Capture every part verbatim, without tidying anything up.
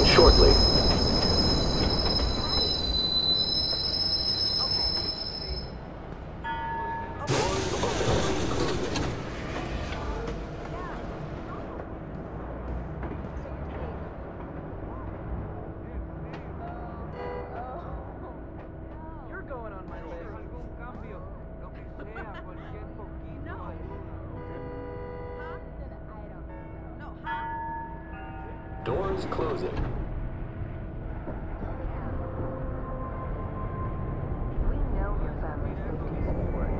arriving shortly. Doors closing. We know your family's safety is important.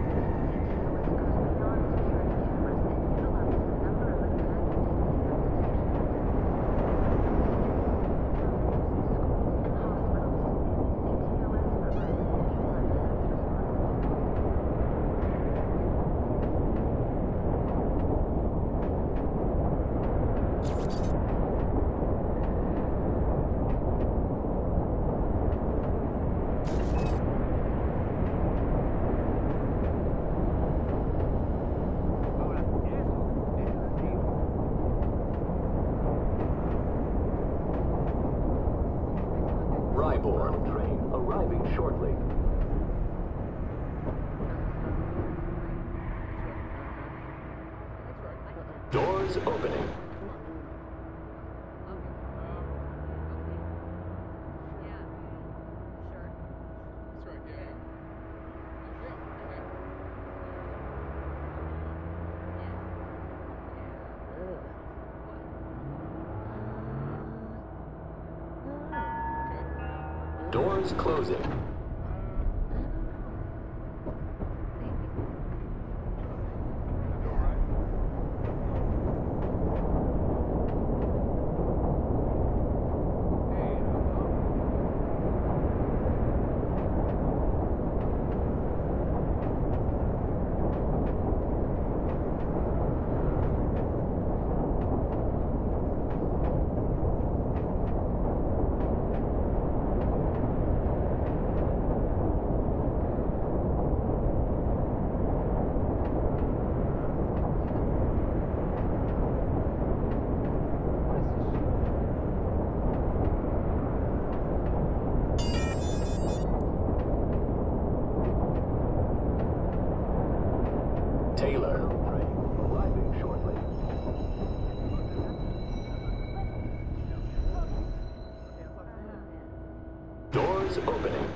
Ryborn train arriving shortly. Doors opening. Doors closing. Taylor arriving shortly. Doors opening.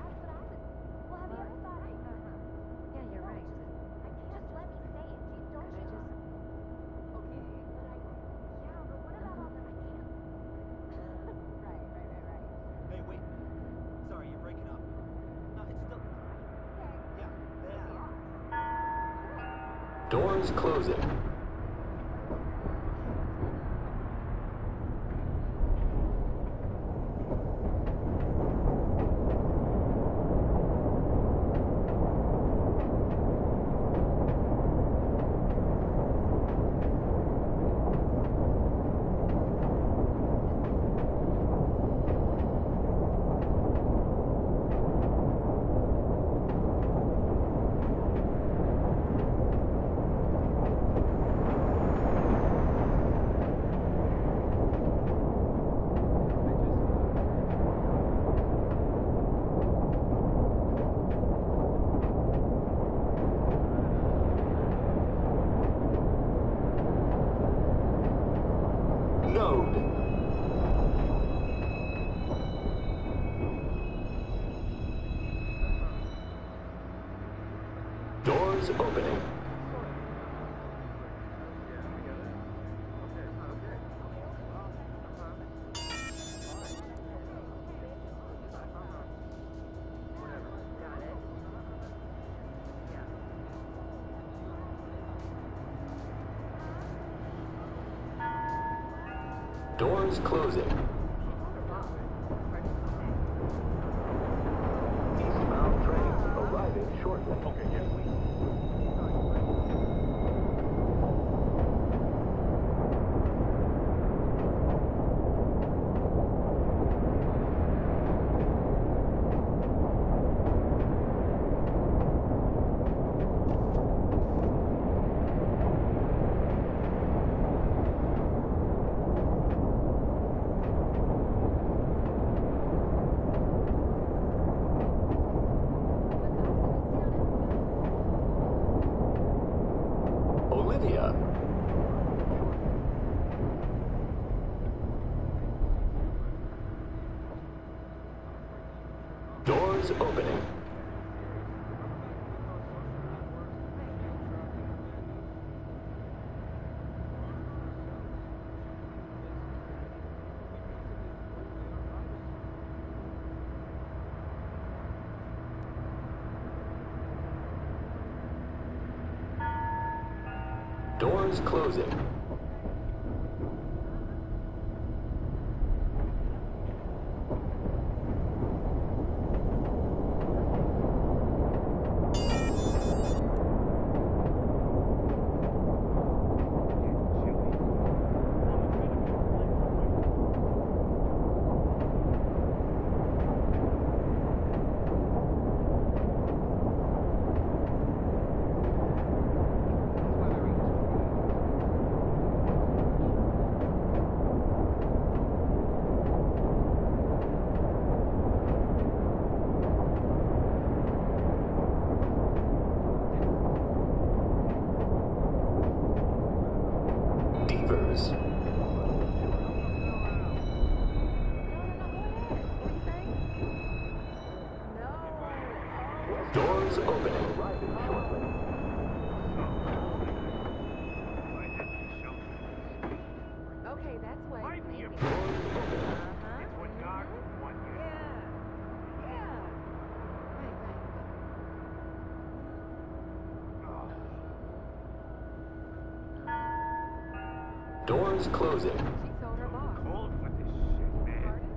Hey, wait. Sorry, you're breaking up. No, it's still... Yeah, yeah. Doors closing. Node. Doors opening. Doors closing. Eastbound train arriving shortly. Okay, yes. Doors opening. Doors closing. Devers. Doors opening. Arriving shortly. Okay, that's what. Right maybe. here. Uh-huh. It's what God would want you to do. Yeah. Yeah. Right, right. Doors closing. She told her boss. Cold with this shit, man. Pardon?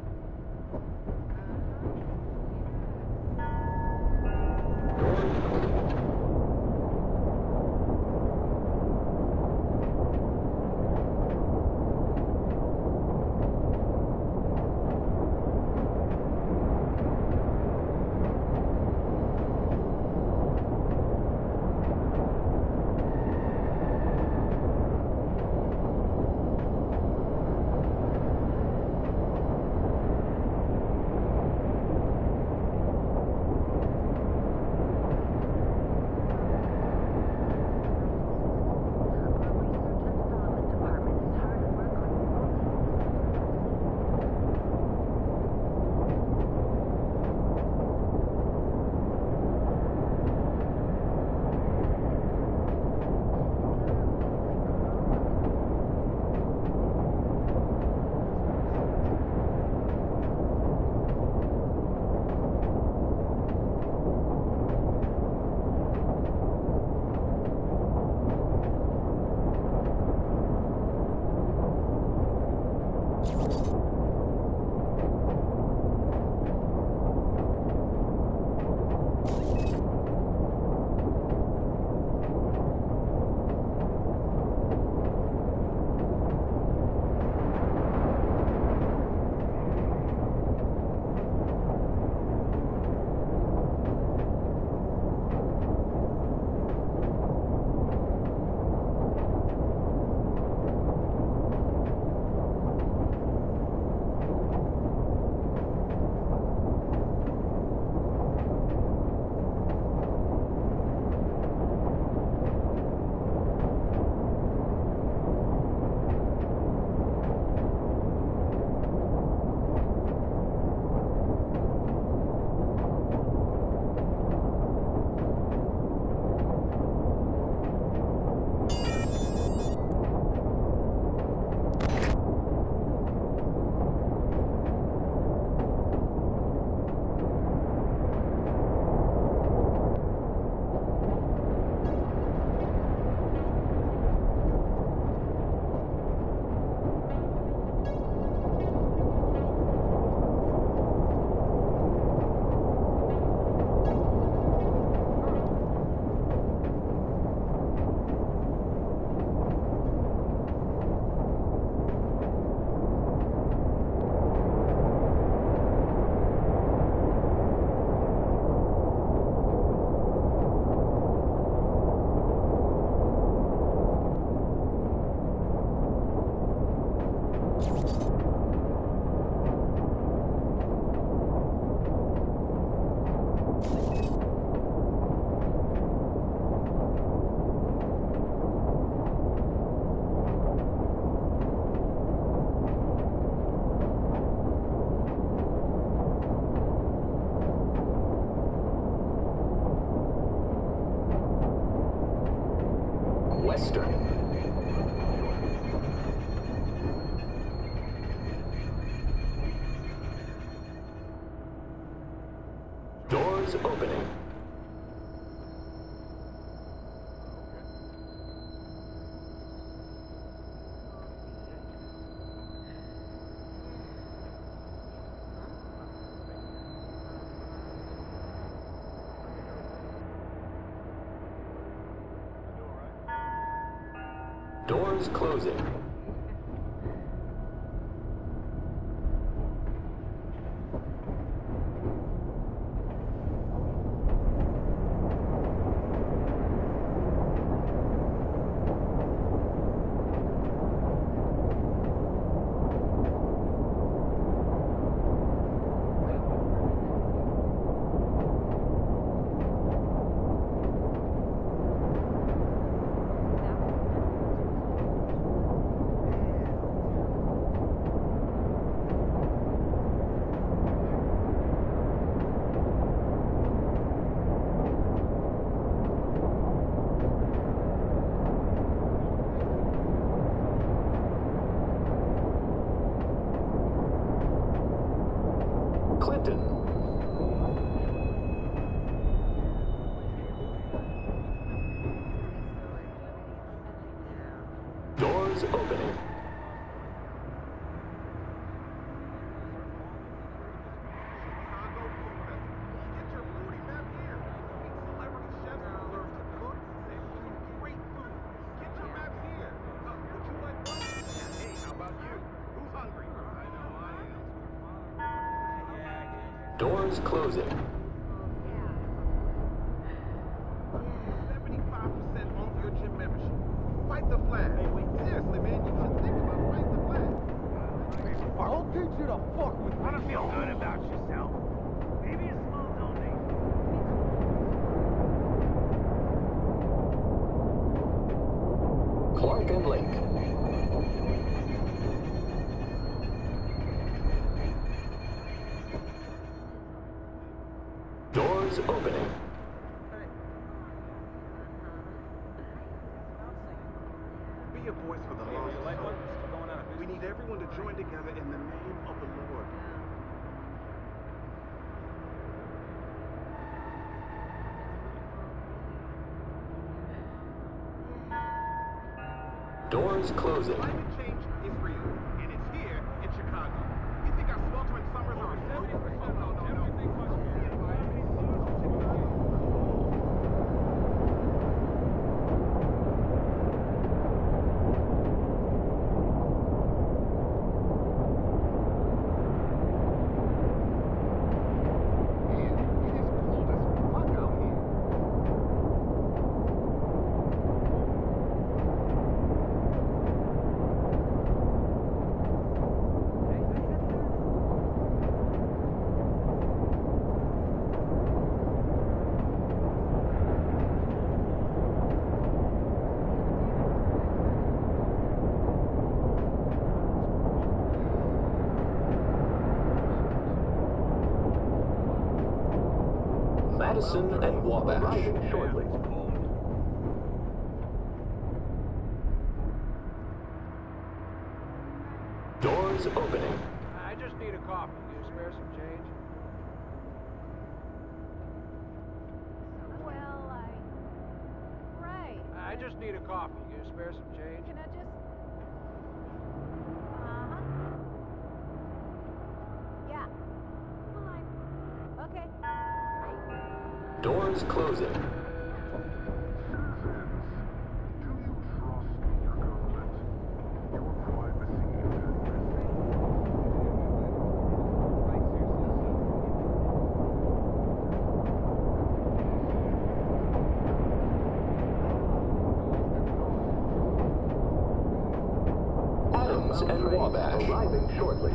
Doors opening. Doors closing. Clinton. Doors opening. Chicago Food Festival. Get your foodie map here. Meet celebrity chefs who learn to cook, save some great food. Get your maps here. Uh, would you like one? Hey, how about you? Who's hungry? I know I am. Doors closing. seventy-five percent off your gym membership. Fight the flag. Hey, wait. Seriously, man, you should think about fighting the flag. I'll teach you to fuck with me. I don't feel good about yourself. Maybe a small donation. Clark and Lake. Doors opening. Be a voice for the lost souls. We need everyone to join together in the name of the Lord. Doors closing. Climate change is real, and it's here in Chicago. You think our sweltering summers are a joke? Oh, no, no, no. The environment is Madison and Wabash. Arriving shortly. Doors opening. I just need a coffee. Can you spare some change? Well, I... Right. I just need a coffee. Can you spare some change? Can I just... Uh-huh. Yeah. Fine. Okay. Doors closing. Adams and Wabash. Arriving shortly.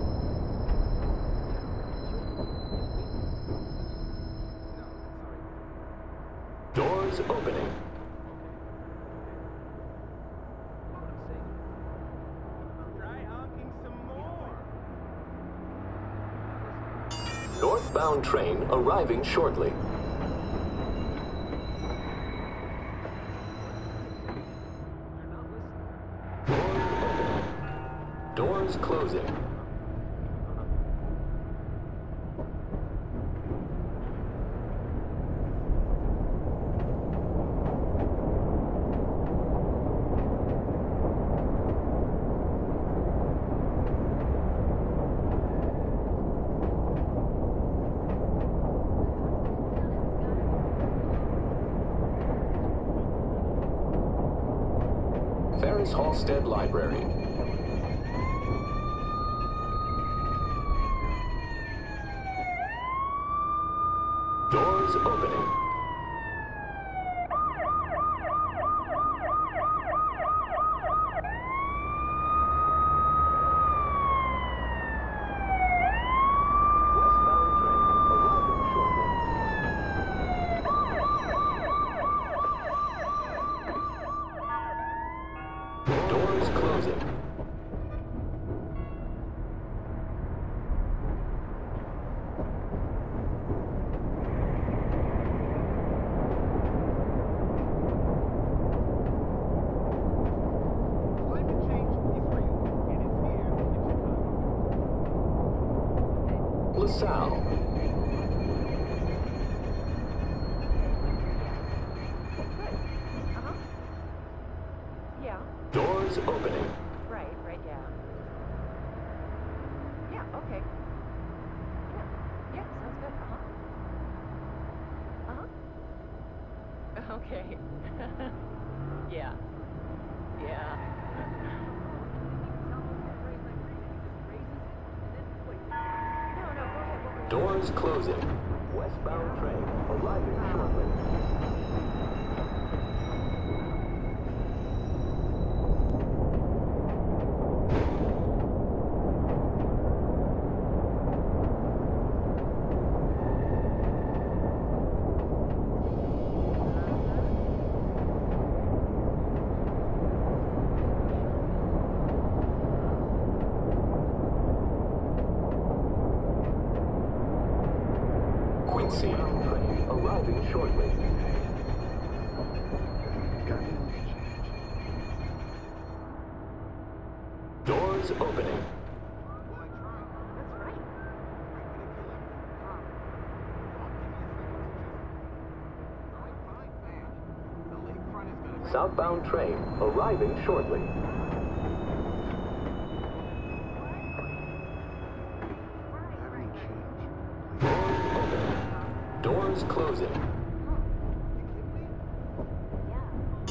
Doors opening. Try honking some more. Northbound train arriving shortly. Doors closing. Halstead Library. Doors opening. Westbound train arriving shortly. Doors closing. Climate change is real, and it's here in Chicago. LaSalle. Uh-huh. Yeah. Doors opening. Right, right, yeah. Yeah, okay. Yeah, yeah, sounds good. Uh-huh. Uh-huh. Okay. Yeah. Yeah. No, no, go ahead. What was Doors closing. Westbound train arriving shortly. Quincy. Westbound train arriving shortly. Doors opening. Well, I tried. That's right. Right, but if you left it, Huh. I'll give you a second to just. All right, fine, man. The lakefront is gonna. Southbound train arriving shortly. Right, right. Doors opening. Doors closing. Yeah.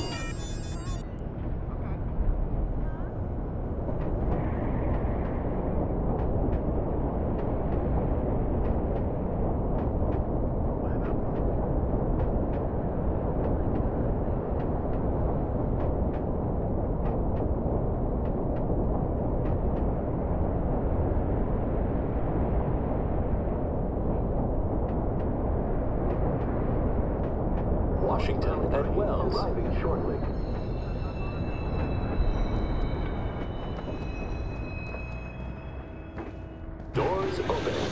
Washington and Wells. Arriving shortly. Doors opening.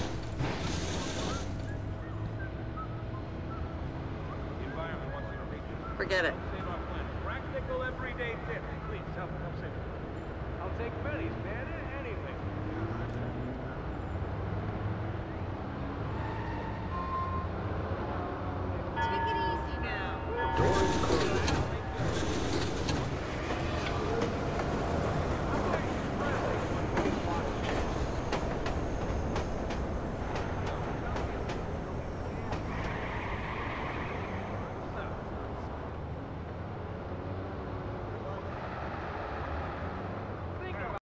The environment wants you to reach it. Forget it. Save our planet. Practical everyday tips. Please, help, help save it. I'll take pennies, man. Anything. Take it easy now. Doors